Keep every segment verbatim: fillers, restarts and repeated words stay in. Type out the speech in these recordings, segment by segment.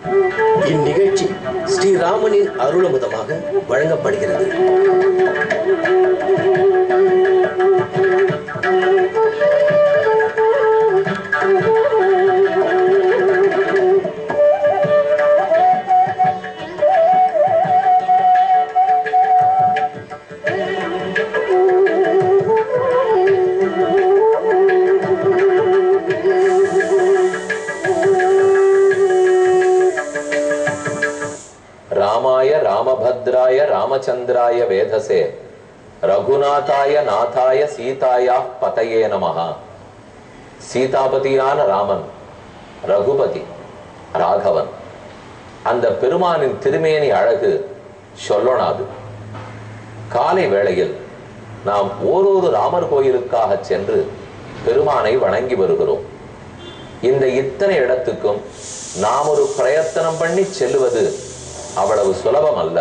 இந்நிகழ்ச்சி ஸ்ரீராமனின் அருளமுதமாக வழங்கப்படுகிறது. रामाय रामभद्राय रामचंद्राय वेधसे रघुनाथाय नाथाय सीताया पतये नमः. சீதாபதியான ராமன், ரகுபதி, ராகவன், அந்த பெருமானின் திருமேனி அழகு சொல்லொணாது. காலை வேளையில் நாம் ஓரொரு ராமர் கோயிலுக்காக சென்று பெருமானை வணங்கி வருகிறோம். இந்த இத்தனை இடத்துக்கும் நாம் ஒரு பிரயத்தனம் பண்ணி செல்லுவது அவ்வளவு சுலபம் அல்ல,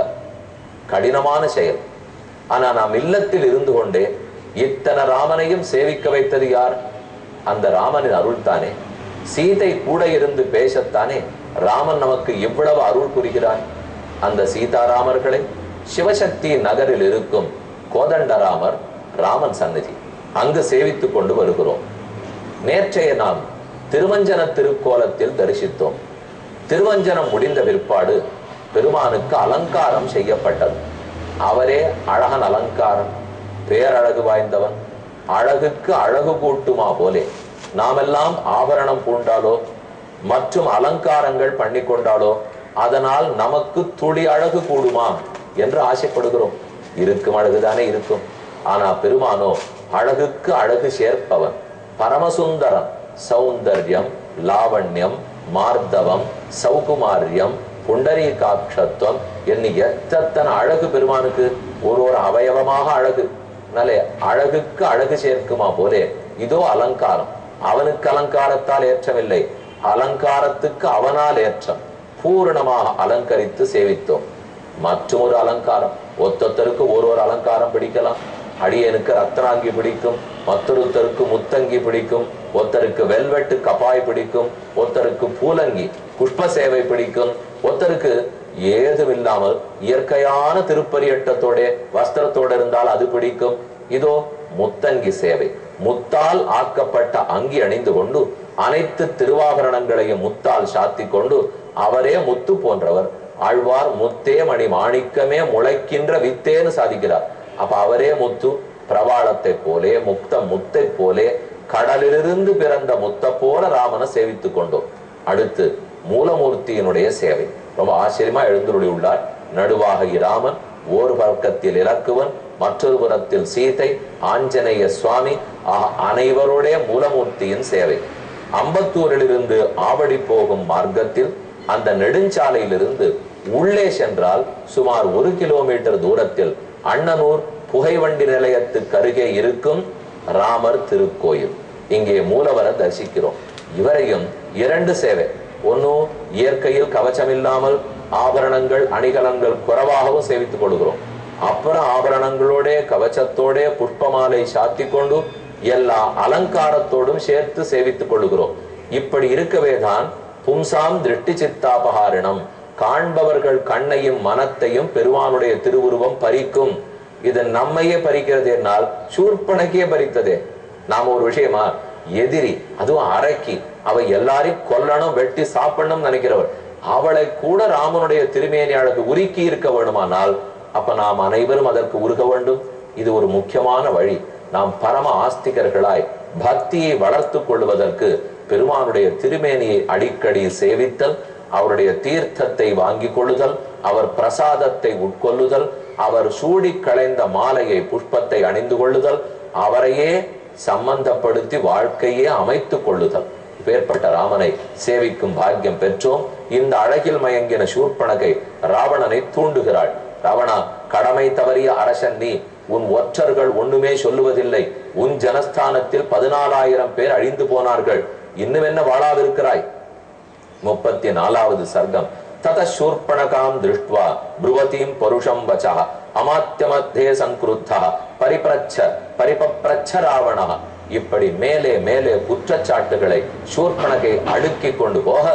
கடினமான செயல். ஆனா நாம் இல்லத்தில் இருந்து கொண்டே இத்தனை ராமனையும் சேவிக்க வைத்தது யார்? அந்த ராமனின் அருள் தானே. சீதை கூட இருந்து பேசத்தானே ராமன் நமக்கு இவ்வளவு அருள் புரிகிறார். அந்த சீதாராமர்களை சிவசக்தி நகரில் இருக்கும் கோதண்டராமர் ராமன் சன்னதி அங்கு சேவித்துக் கொண்டு வருகிறோம். நேற்றைய நாம் திருவஞ்சன திருக்கோலத்தில் தரிசித்தோம். திருவஞ்சனம் முடிந்த பிற்பாடு பெருமானுக்கு அலங்காரம் செய்யப்பட்டது. அவரே அழகன் அலங்காரம், பேரழகு வாய்ந்தவன். அழகுக்கு அழகு கூட்டுமா போலே நாமெல்லாம் ஆபரணம் பூண்டாலோ மற்றும் அலங்காரங்கள் பண்ணி கொண்டாலோ அதனால் நமக்கு துளி அழகு கூடுமா என்று ஆசைப்படுகிறோம். இருக்கும் அழகுதானே இருக்கும். ஆனா பெருமானோ அழகுக்கு அழகு சேர்ப்பவன், பரமசுந்தரம். சௌந்தர்யம், லாவண்யம், மார்தவம், சௌகுமாரியம், புண்டரீகாட்சத்துவம் என்ன எத்தனை அழகு பெருமானுக்கு. ஒரு ஒரு அவயவமாக அழகு. நல்ல அழகுக்கு அழகு சேர்க்குமா போலே இதோ அலங்காரம். அவனுக்கு அலங்காரத்தால் ஏற்றமில்லை, அலங்காரத்துக்கு அவனால் ஏற்றம். பூரணமாக அலங்கரித்து சேவித்தோம். மற்றும் ஒரு அலங்காரம், ஒத்தொத்தருக்கு ஒரு ஒரு அலங்காரம் பிடிக்கலாம். அடியனுக்கு ரத்தனாங்கி பிடிக்கும், மற்றொருத்தருக்கு முத்தங்கி பிடிக்கும், ஒருத்தருக்கு வெல்வெட்டு கபாய் பிடிக்கும், ஒருத்தருக்கு பூலங்கி புஷ்ப சேவை பிடிக்கும், ஒருத்தருக்கு ஏதும் இல்லாமல் இயற்கையான திருப்பரியட்டத்தோட வஸ்திரத்தோட இருந்தால் அது பிடிக்கும். இதோ முத்தங்கி சேவை, முத்தால் ஆக்கப்பட்ட அங்கி அணிந்து கொண்டு அனைத்து திருவாபரணங்களையும் முத்தால் சாத்தி கொண்டு அவரே முத்து போன்றவர். ஆழ்வார் முத்தே மணி மாணிக்கமே முளைக்கின்ற வித்தேன்னு சாதிக்கிறார். அப்ப அவரே முத்து, பிரபாளத்தை போலே முக்த முத்தை போலே கடலிலிருந்து பிறந்த முத்த போல ராமனை சேவித்துக் கொண்டோம். அடுத்து மூலமூர்த்தியினுடைய சேவை ரொம்ப ஆச்சரியமா எழுந்துருளி உள்ளார். நடுவாக இராமன், ஓர் பக்கத்தில் இலக்குவன், மற்றொரு புறத்தில் சீதை, ஆஞ்சநேய சுவாமி, அனைவருடைய மூலமூர்த்தியின் சேவை. அம்பத்தூரிலிருந்து ஆவடி போகும் மார்க்கத்தில் அந்த நெடுஞ்சாலையிலிருந்து உள்ளே சென்றால் சுமார் ஒரு கிலோமீட்டர் தூரத்தில் அண்ணனூர் புகைவண்டி நிலையத்துக்கு அருகே இருக்கும் ராமர் திருக்கோயில். இங்கே மூலவரை தரிசிக்கிறோம். இவரையும் இரண்டு சேவை. ஒன்னு இயற்கையில் கவச்சம் இல்லாமல் ஆபரணங்கள் அணிகலன்கள் குறைவாகவும் சேவித்துக் கொள்கிறோம். அப்புறம் ஆபரணங்களோட கவச்சத்தோட புஷ்பமாலை சாத்தி கொண்டு எல்லா அலங்காரத்தோடும் சேர்த்து சேவித்துக் கொள்கிறோம். இப்படி இருக்கவே தான் பும்சாம் திருஷ்டி சித்தாபகாரணம், காண்பவர்கள் கண்ணையும் மனத்தையும் பெருமானுடைய திருவுருவம் பறிக்கும். இது நம்மையே பறிக்கிறது என்னால் சூர்பனக்கே பறித்ததே. நாம ஒரு விஷயமா எதிரி, அதுவும் அரக்கி, அவ எல்லாரையும் கொல்லணும் வெட்டி சாப்பிடணும் நினைக்கிறவர், அவளை கூட ராமனுடைய திருமேனி அழகு உருக்கி இருக்க வேண்டுமானால் அப்ப நாம் அனைவரும் அதற்கு உருக வேண்டும். இது ஒரு முக்கியமான வழி. நாம் பரம ஆஸ்திகர்களாய் பக்தியை வளர்த்து கொள்வதற்கு பெருமானுடைய திருமேனியை அடிக்கடி சேவித்தல், அவருடைய தீர்த்தத்தை வாங்கி கொள்ளுதல், அவர் பிரசாதத்தை உட்கொள்ளுதல், அவர் சூடி களைந்த மாலையை புஷ்பத்தை அணிந்து கொள்ளுதல், அவரையே சம்பந்தப்படுத்தி வாழ்க்கையே அமைத்துக் கொள்ளுதல். பேர்பட்ட ராமனை சேவிக்கும் பாக்கியம் பெற்றோம். இந்த அழகில் மயங்கின சூர்பனகை ராவணனை தூண்டுகிறாள். ராவணா, கடமை தவறிய அரசன் நீ, உன் ஒற்றர்கள் ஒண்ணுமே சொல்லுவதில்லை, உன் ஜனஸ்தானத்தில் பதினாலாயிரம் பேர் அழிந்து போனார்கள், இன்னும் என்ன வாழாவிருக்கிறாய்? முப்பத்தி நாலாவது சர்க்கம். தத சூர்பனகாம் திருஷ்ட்வா ப்ருவதீம் பருஷம் வசஹ அமாத்யமத்தே சங்கிருத்தா பரிப்ரச்ச பரிபப்ரச்ச ராவணஹ. இப்படி மேலே மேலே குற்றச்சாட்டுகளை சூர்பனகை அடுக்கி கொண்டு போக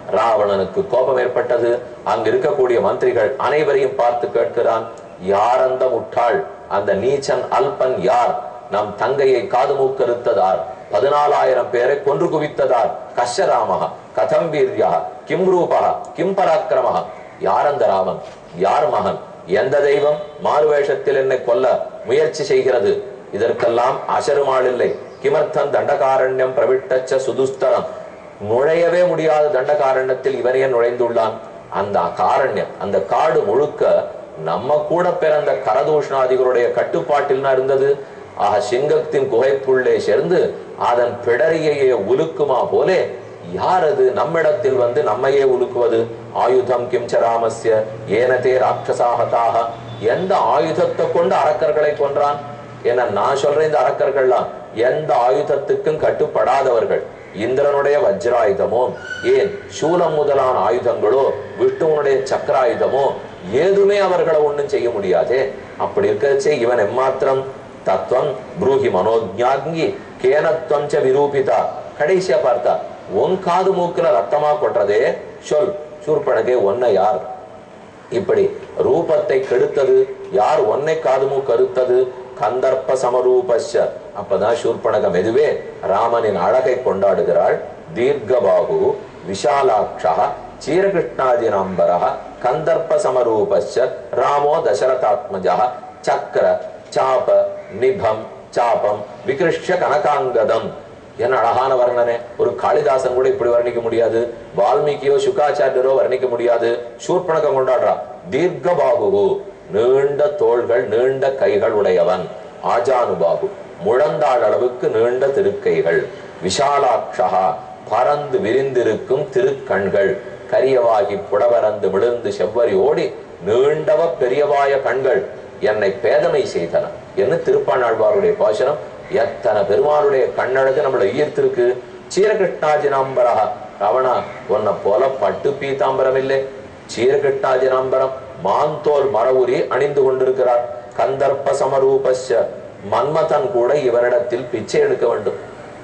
ராவணனுக்கு கோபம் ஏற்பட்டது. அங்கு இருக்கக்கூடிய மந்திரிகள் அனைவரையும் பார்த்து கேட்கிறான், யார் அந்த முட்டாள், அந்த நீச்சன் அல்பன் யார்? நம் தங்கையை காது மூக்கறுத்ததார், பதினாலாயிரம் பேரை கொன்று குவித்ததார். கஷ்யராமஹ கதம் வீர்யா கிம் ரூபா கிம் பராக்கிரமஹ. யார் அந்த ராமன், யார் மகன், எந்த தெய்வம் மாறுவேஷத்தில் என்னை கொல்ல முயற்சி செய்கிறது? இதற்கெல்லாம் அசருமாள் இல்லை. கிமர்த்தம் தண்டகாரண்யம் பிரவிட்டச்ச சுதுஸ்தரம். நுழையவே முடியாத தண்டகாரண்யத்தில் இவனையே நுழைந்துள்ளான். அந்த காரண்யம், அந்த காடு முழுக்க நம்ம கூட பிறந்த கரதூஷணாதிகளுடைய கட்டுப்பாட்டில் இருந்தது. ஆக சிங்கத்தின் குகைக்குள்ளே சேர்ந்து அதன் பிடரியையே உலுக்குமா போலே யார் அது நம்மிடத்தில் வந்து நம்மையே உலுக்குவது? ஆயுதம் கிம்ச ராமஸ்ய ஏனதே ராட்சசாகதாக. எந்த ஆயுதத்தை கொண்டு அரக்கர்களை கொன்றான்? என நான் சொல்றேன், இந்த அரக்கர்கள்லாம் எந்த ஆயுதத்துக்கும் கட்டுப்படாதவர்கள். இந்திரனுடைய வஜ்ராயுதமோ, ஏன் சூலம் முதலான ஆயுதங்களோ, விஷ்ணுவனுடைய சக்கராயுதமோ ஏதுமே அவர்களை ஒண்ணும் செய்ய முடியாதே. அப்படி இருக்கச்சே இவன் எம்மாத்திரம் தத்துவம் ப்ரூஹி மனோஜாங்கி கேனத்வம் ச விரூபிதா. கடைசியா பார்த்தா உன் காது மூக்குல ரத்தமா கொட்டுறதே சொல் சூர்பனகே, ஒன்ன யார் இப்படி ரூபத்தை கெடுத்தது? யார் ஒன்னை காது மூக்கு அறுத்தது? கந்தர்ப்ப சமரூபஷ. அப்பதான் சூர்பனக மெதுவே ராமனின் அழகை கொண்டாடுகிறாள். தீர்க்கபாகு விஷாலாட்சா சீரகிருஷ்ணாதி நம்பரா கந்தர்ப்ப சமரூபஷ ராமோ தசரதாத்மஜா சக்கர சாப நிபம் சாபம் விகிருஷ்ய கனகாங்கதம். என்ன அழகான வர்ணனை! ஒரு காளிதாசன் கூட இப்படி வர்ணிக்க முடியாது, வால்மீகியோ சுகாச்சாரியரோ வர்ணிக்க முடியாது. சூர்பனகம் கொண்டாடுறா. தீர்க்கபாகு, நீண்ட தோள்கள் நீண்ட கைகள் உடையவன். ஆஜானுபாகு, முழந்தாள் அளவுக்கு நீண்ட திருக்கைகள். விஷாலாட்சா, பறந்து விரிந்திருக்கும் திருக்கண்கள். கரியவாகி புடவரந்து விழுந்து செவ்வரி ஓடி நீண்டவ பெரியவாய கண்கள் என்னை பேதமை செய்தன என்று திருப்பாணாழ்வாருடைய பாசனம். எத்தனை பெருமானுடைய கண்ணழகு நம்மளை ஈர்த்திருக்கு. சீரகிருஷ்ணாஜினாம்பரா. ராவணா, உன்னை போல பட்டு பீதாம்பரம் இல்லை. சீரகிருஷ்ணாஜினாம்பரம், மாந்தோல் மரவுரி அணிந்து கொண்டிருக்கிறார். கந்தர்ப்ப சமரூபஸ்ய, மன்மதன் கூட இவரிடத்தில் பிச்சை எடுக்க வேண்டும்.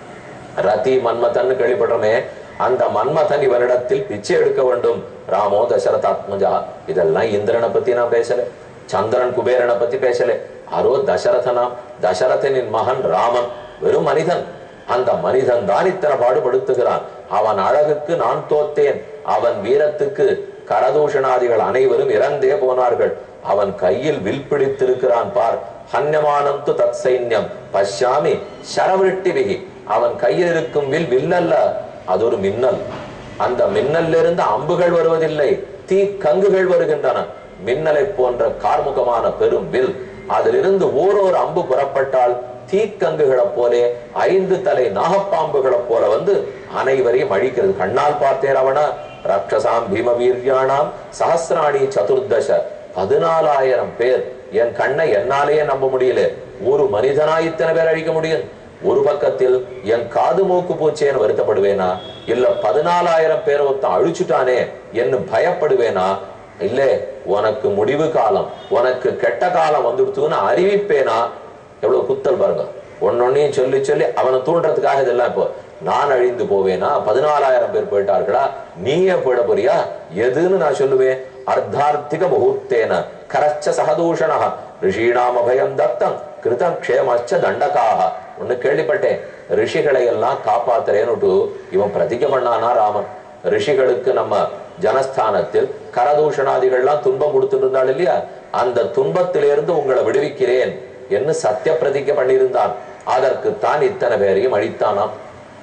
ரதி மன்மதன் கேள்விப்படுறமே, அந்த மன்மதன் இவரிடத்தில் பிச்சை எடுக்க வேண்டும். ராமோ தசரதாத்மஜா. இதெல்லாம் இந்திரனை பத்தி நான் பேசல, சந்திரன் குபேரனை பத்தி பேசல. அரோ தசரதனாம், தசரதனின் மகன் ராமன் வெறும் மனிதன். அந்த மனிதன் தான் இத்தனை பாடுபடுத்துகிறான். அவன் அழகுக்கு நான் தோத்தேன், அவன் வீரத்துக்கு கரதூஷணாதிகள் அனைவரும் இறந்தே போனார்கள். அவன் கையில் வில் பிடித்திருக்கிறான் பார். ஹன்யமானம் து தத் சைன்யம் பஷ்யாமி சரவிருட்டி விகி. அவன் கையில் இருக்கும் வில் வில்லல்ல, அது ஒரு மின்னல். அந்த மின்னல்ல இருந்து அம்புகள் வருவதில்லை, தீ கங்குகள் வருகின்றன. மின்னலை போன்ற கார்முகமான பெரும் வில், அதிலிருந்து ஓரோரு அம்பு புறப்பட்டால் தீக்கங்குகளை போலே ஐந்து தலை நாகப்பாம்புகளை போல வந்து அனைவரையும் அழிக்கிறது. கண்ணால் பார்த்தேன் அவன. ராட்சசாம் பீம வீர்யானாம் சஹஸ்ராணி சதுர்தச. பதினாலாயிரம் பேர். என் கண்ணை என்னாலேயே நம்ப முடியல. ஒரு மனிதனா இத்தனை பேர் அழிக்க முடியும்? ஒரு பக்கத்தில் என் காது மூக்கு பூச்சேன்னு வருத்தப்படுவேனா, இல்ல பதினாலாயிரம் பேரை ஒருத்தன் அழிச்சுட்டானே என்று பயப்படுவேனா, இல்ல உனக்கு முடிவு காலம், உனக்கு கெட்ட காலம் வந்துடுத்துன்னு அறிவிப்பேனா? எவ்வளவு குத்தல் பாருங்க. ஒன்னொன்னையும் சொல்லி சொல்லி அவனை தூண்டுறதுக்காக இதெல்லாம். இப்போ நான் அழிந்து போவேனா? பதினாலாயிரம் பேர் போயிட்டார்களா, நீயே போயிட போறியா? எதுன்னு நான் சொல்லுவேன். அர்த்தார்த்திக முகூர்த்தேன கரச்ச சகதூஷண ரிஷீணாம் அபயம் தத்தம் கிருதம் க்ஷேமச்ச தண்டகாக. ஒண்ணு கேள்விப்பட்டேன், ரிஷிகளை எல்லாம் காப்பாத்துறேன்னு இவன் பிரதிஜை பண்ணானா ராமன். ரிஷிகளுக்கு நம்ம ஜனஸ்தானத்தில் கரதூஷணாதிகள்லாம் துன்பம் கொடுத்துட்டு இருந்தாள் இல்லையா, அந்த துன்பத்திலிருந்து உங்களை விடுவிக்கிறேன் என்று சத்திய பிரதிஜை பண்ணியிருந்தான். அதற்குத்தான் இத்தனை பேரையும் அழித்தானாம்.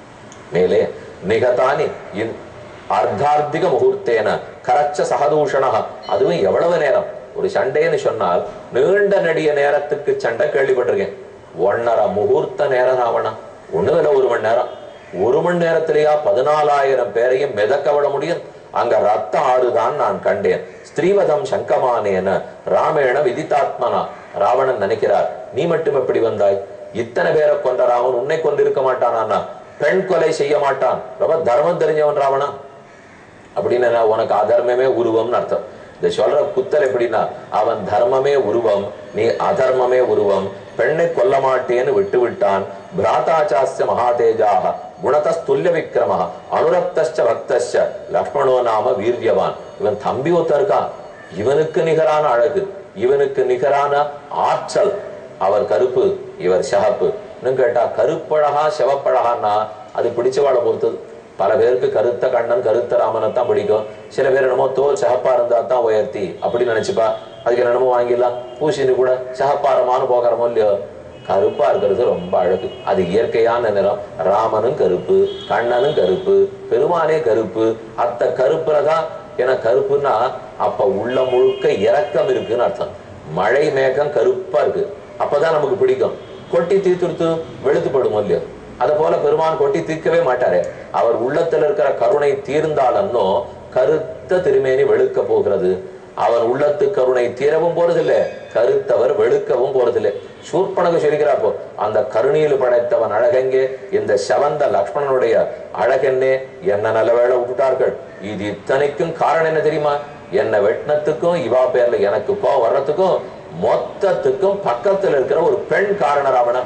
மேலே நிகதானி அர்த்தார்த்திக முகூர்த்தேன கரச்ச சகதூஷணா. அதுவும் எவ்வளவு நேரம் ஒரு சண்டைன்னு சொன்னால் நீண்ட நெடிய நேரத்துக்கு சண்டை கேள்விப்பட்டிருக்கேன். ஒன்னரை முகூர்த்த நேரம் ராவணா. ஒண்ணு இல்ல ஒரு மணி நேரம். ஒரு மணி நேரத்திலேயா பதினாலாயிரம் பேரையும் மிதக்க விட முடியும்? அங்க ரத்த ஆறுதான் நான் கண்டேன். ஸ்திரீவதம் சங்கமானேன ராமேண விதித்தாத்மனா. ராவணன் நினைக்கிறார், நீ மட்டும் எப்படி வந்தாய்? இத்தனை பேரை கொண்ட ராவன் உன்னை கொண்டிருக்க மாட்டானா? பெண் கொலை செய்ய மாட்டான். ரொம்ப தர்மம் தெரிஞ்சவன் ராவணா. அப்படின்னு உனக்கு அதர்மமே உருவம்னு அர்த்தம். இந்த சொல்ற குத்தல் எப்படின்னா, அவன் தர்மமே உருவம், நீ அதர்மமே உருவம். பெண்ணை கொல்ல மாட்டேன்னு விட்டு விட்டான். பிராதாச்சாஸ்ய மகாதேஜாக குணதஸ்துல்ய விக்ரம அனுரக்தஸ்ச பக்தஸ்ச லக்ஷ்மணோ நாம வீரியவான். இவன் தம்பி ஒருத்தன் இருக்கான், இவனுக்கு நிகரான அழகு, இவனுக்கு நிகரான ஆற்றல். அவர் கருப்பு, இவர் சிவப்பு. இன்னும் கேட்டா கருப்பழகா சிவப்பழகான்னா அது பிடிச்சவாளை பொறுத்தது. பல பேருக்கு கருத்த கண்ணன் கருத்த ராமனை தான் பிடிக்கும். சில பேர் என்னமோ தோல் சிகப்பா இருந்தா தான் உயர்த்தி அப்படின்னு நினைச்சுப்பா. அதுக்கு என்னமோ வாங்கிடலாம், பூசின்னு கூட சிகப்பாரமானு போகிறமோ இல்லையோ. கருப்பா இருக்கிறது ரொம்ப அழகு, அது இயற்கையான நிறம். ராமனும் கருப்பு, கண்ணனும் கருப்பு, பெருமானே கருப்பு. அத்த கருப்புலதான் ஏன்னா கருப்புன்னா அப்ப உள்ள முழுக்க இரக்கம் இருக்குன்னு அர்த்தம். மழை மேகம் கருப்பா இருக்கு, அப்பதான் நமக்கு பிடிக்கும். கொட்டி தீர்த்துடுத்து வெளுத்துப்படும் இல்லையோ, அத போல பெருமான் கொட்டி தீர்க்கவே மாட்டாரே. அவர் உள்ளத்துல இருக்கிற கருணை தீர்ந்தாலன்னோ கருத்த திருமேனி வெளுக்க போகிறது. அவன் உள்ளத்து கருணை தீரவும் போறதில்லை, கருத்தவர் வெளுக்கவும் போறதில்லை. சூர்பனக சொல்கிறாப்போ அந்த கருணையில் படைத்தவன் அழகெங்கே, இந்த செவந்த லக்ஷ்மணனுடைய அழகென்னே. என்ன நல்ல வேலை விட்டுட்டார்கள். இது இத்தனைக்கும் காரணம் என்ன தெரியுமா? என்ன வெட்டினத்துக்கும் இவா பேர்ல எனக்கு கோ வர்றதுக்கும் மொத்தத்துக்கும் பக்கத்துல இருக்கிற ஒரு பெண் காரண ராவணன்.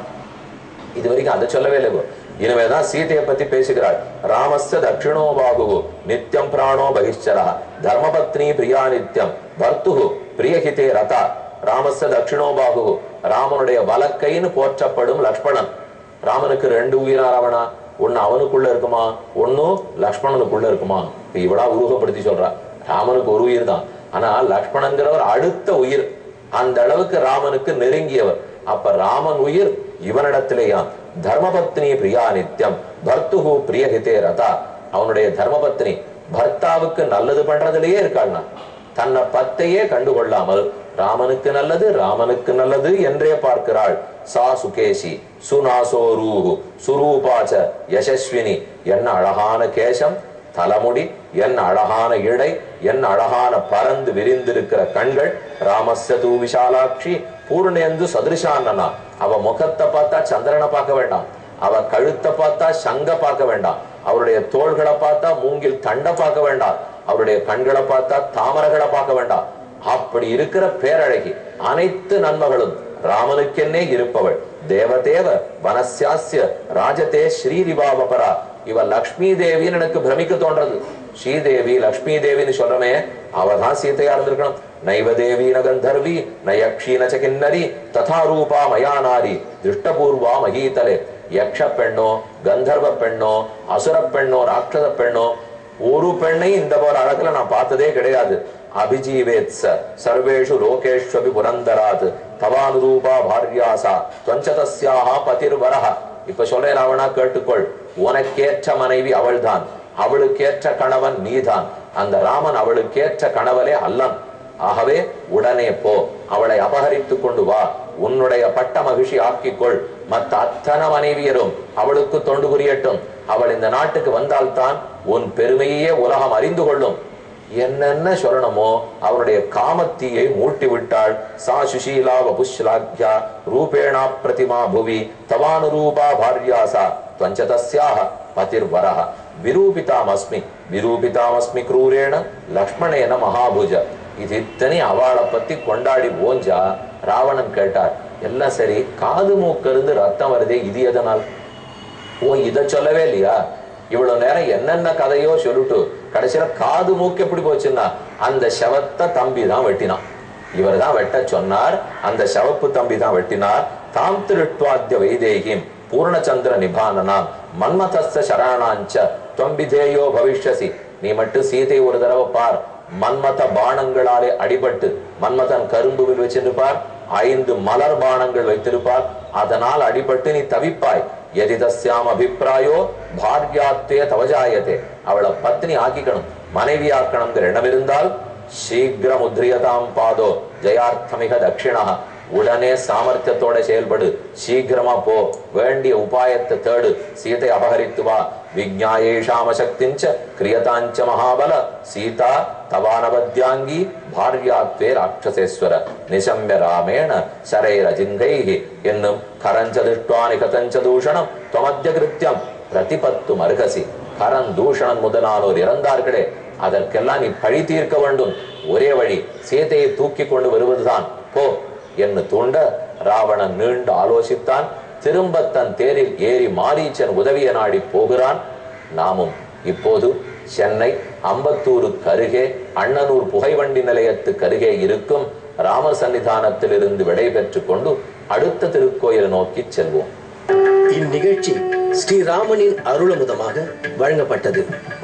இது வரைக்கும் அதை சொல்லவே இல்லை. இனிமேதான் சீதையை பத்தி பேசுகிறாள். ராமஸ்ய தட்சிணோ பாகு நித்தியம் பிராணோ பகிஷ்சரா தர்மபத்னி பிரியா நித்தியம் பர்த்து பிரியஹிதே ரதா. ராமஸ்ய தட்சிணோ பாகு, ராமனுடைய வலக்கைன்னு போற்றப்படும் லக்ஷ்மணன். ராமனுக்கு ரெண்டு உயிரா ராவணா? ஒண்ணு அவனுக்குள்ள இருக்குமா, ஒன்னும் லக்ஷ்மணனுக்குள்ள இருக்குமா? இவளா உருவப்படுத்தி சொல்றா. ராமனுக்கு ஒரு உயிர் தான், ஆனா லக்ஷ்மணங்கிறவர் அடுத்த உயிர். அந்த அளவுக்கு ராமனுக்கு நெருங்கியவர். அப்ப ராமன் உயிர் இவனிடத்திலேயா. தர்மபத்னி பிரியா நித்தியம் பர்த்து பிரியஹிதே ரதா. அவனுடைய தர்மபத்னி பர்த்தாவுக்கு நல்லது பண்றதுலயே இருக்காள்னா, தன்னை பத்தையே கண்டுகொள்ளாமல் ராமனுக்கு நல்லது ராமனுக்கு நல்லது என்றே பார்க்கிறாள். சா சுகேஷி சுநாசோரூஹு சுரூபாச்ச யசஸ்வினி. என்ன அழகான கேசம், தலைமுடி, என்ன அழகான இடை, என்ன அழகான பறந்து விரிந்திருக்கிற கண்கள். ராமஸ்ய தூ விஷாலாட்சி பூர்ணேந்து சதிருஷான்னா. அவ முகத்தை பார்த்தா சந்திரனை பார்க்க வேண்டாம், அவ கழுத்தை பார்த்தா சங்க பார்க்க வேண்டாம், அவருடைய தோள்களை பார்த்தா மூங்கில் தண்டை பார்க்க வேண்டாம், அவருடைய கண்களை பார்த்தா தாமரைகளை பார்க்க வேண்டாம். அப்படி இருக்கிற பேரழகி, அனைத்து நன்மகளும் ராமனுக்கென்னே இருப்பவள். தேவதேவ வனசியாஸ்ய ராஜதே ஸ்ரீரிபாவபரா. இவ லக்ஷ்மி தேவின்னு எனக்கு பிரமிக்க தோன்றது. ஸ்ரீதேவி லக்ஷ்மி தேவின்னு சொல்றமே, அவதான் சீதையா இருந்திருக்கணும். நைவதேவி நகந்தர்வி நயக்ஷீ நச்ச கிண்ணரி ததா ரூபா மயானாரி திருஷ்டபூர்வா மகீதலே. யக்ஷ பெண்ணோ கந்தர்வ பெண்ணோ அசுர பெண்ணோ ராட்சத பெண்ணோ ஒரு பெண்ணை இந்த போல அழகுல நான் பார்த்ததே கிடையாது. அபிஜீவேத்ஸ சர்வேஷு லோகேஷ்வபி புரந்தராத் தவானுரூபா பாரியாசா துவஞ்சதஸ்யாஹ பதிர்வரஹ. இப்ப சொல்றேன் ராவணா, கேட்டுக்கொள். உனக்கேற்ற மனைவி அவள்தான், அவளுக்கேற்ற கணவன் நீதான். அந்த ராமன் அவளுக்கேற்ற கணவனே அல்லன். ஆகவே உடனே போ, அவளை அபகரித்து கொண்டு வா, உன்னுடைய பட்ட மகிழ்ச்சி ஆக்கிக்கொள். மற்ற அத்தனை மனைவியரும் அவளுக்கு தொண்டு புரியட்டும். அவள் இந்த நாட்டுக்கு வந்தால்தான் உன் பெருமையே உலகம் அறிந்து கொள்ளும். என்னென்ன சொல்லணுமோ அவருடைய காமத்தீயை மூட்டி விட்டாள். சா சுஷீலா வபுஷ்லாக்யா ரூபேணா பிரதிமா புவி தவானுரூபா பாரியாசா துவஞ்சதஸ்யாஹ பதிர்வரஹ. விரூபிதாமஸ்மி விரூபிதாமஸ்மி க்ரூரேண லக்ஷ்மணேன மகாபுஜ. இது இத்தனை அவளை பத்தி கொண்டாடி ஓஞ்சா ராவணன் கேட்டார். எல்லாம் சரி, காது மூக்கிருந்து ரத்தம் வருதே, இது எதனால்? ஓ, இதை சொல்லவே இல்லையா? இவ்வளவு நேரம் என்னென்ன கதையோ சொல்லிட்டு கடைசியில காது மூக்கு எப்படி போச்சுன்னா, அந்த சவத்தை தம்பி தான் வெட்டினான். இவர் தான் வெட்ட சொன்னார், அந்த சவப்பு தம்பி தான் வெட்டினார். தாம் திருட்வாத்திய வைதேகிம் பூர்ணச்சந்திர நிபானனாம் மன்மதஸ்த சரணாஞ்ச தொம்பிதேயோ பவிஷ்யசி. நீ மட்டும் சீதை ஒரு தடவை பார். மன்மத பானங்களாலே அடிபட்டு மன்மதன் கரும்புவில் வச்சிருப்பார், ஐந்து மலர் பானங்கள் வைத்திருப்பார். அதனால் அடிபட்டு நீ தவிப்பாய். எதிதஸ்யாம் அபிப்பிராயோ பாரியாத்தே தவஜாயத்தே. அவளை பத்னி ஆக்கிக்கணும், மனைவி ஆக்கணுங்கிற எண்ணம் இருந்தால் சீக்கிரம் உத்ரியதாம் பாதோ ஜெயார்த்தமிக தட்சிணா. உடனே சாமர்த்தியத்தோட செயல்படு, சீக்கிரமா போ, வேண்டிய உபாயத்தை தேடு, சீதை அபகரித்து வா. விஜ்ஞாயேஷாம சக்திஞ்ச கிரியதாஞ்ச மகாபல சீதா தவானவத்யாங்கி பாரியாத்வே ராட்சசேஸ்வர நிசம்ய ராமேண சரைரஜிங்கைஹி என்னும் கரஞ்ச திருஷ்டுவானி கதஞ்ச தூஷணம் தொமத்ய கிருத்தியம் பிரதிபத்து மருகசி. கரன் தூஷணன் முதலானோர் இறந்தார்களே, அதற்கெல்லாம் நீ பழி தீர்க்க வேண்டும். ஒரே வழி சீதையை தூக்கி கொண்டு வருவதுதான், போ என்று தூண்ட ராவணன் நீண்டு ஆலோசித்தான். திரும்ப தன் தேரில் ஏறி மாரீச்சன் உதவிய நாடி போகிறான். நாமும் இப்போது சென்னை அம்பத்தூருக்கு அருகே அண்ணனூர் புகைவண்டி நிலையத்துக்கு அருகே இருக்கும் ராமர் சன்னிதானத்தில் இருந்து விடை பெற்றுக் கொண்டு அடுத்த திருக்கோயில் நோக்கி செல்வோம். இந்நிகழ்ச்சி ஸ்ரீராமனின் அருளமுதமாக வழங்கப்பட்டது.